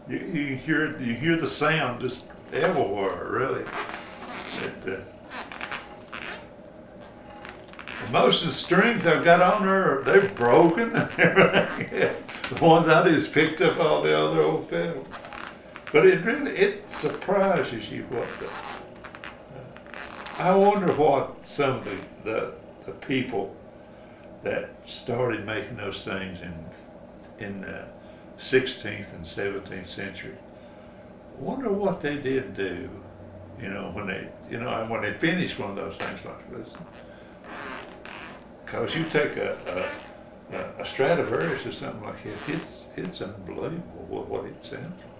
You hear the sound just everywhere, really. Most of the strings I've got on there, they're broken. The ones I just picked up all the other old fiddles. But it surprises you what I wonder what some of the people that started making those things in the 16th and 17th century, wonder what they did do, when they finished one of those things like this. Because you take a Stradivarius or something like that, it's unbelievable what it sounds like.